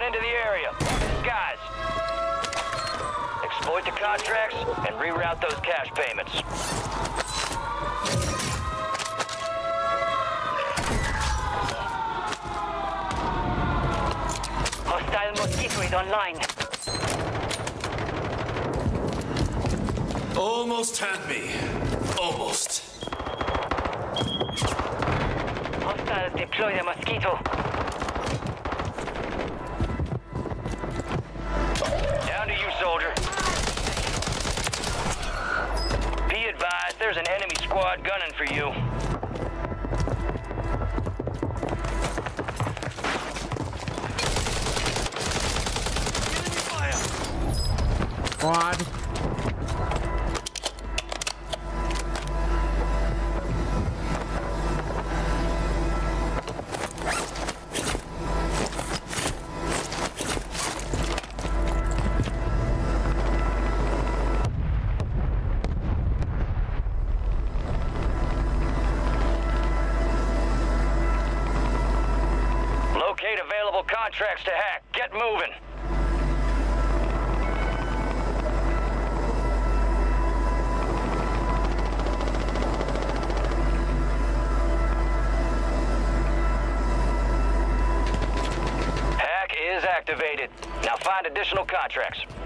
into the area. Guys, exploit the contracts and reroute those cash payments. Hostile Mosquito is online. Almost had me. Almost. Hostiles deploy the Mosquito. Down to you, soldier. Be advised, there's an enemy squad gunning for you. Enemy fire! Squad. Locate available contracts to hack. Get moving. Hack is activated. Now find additional contracts.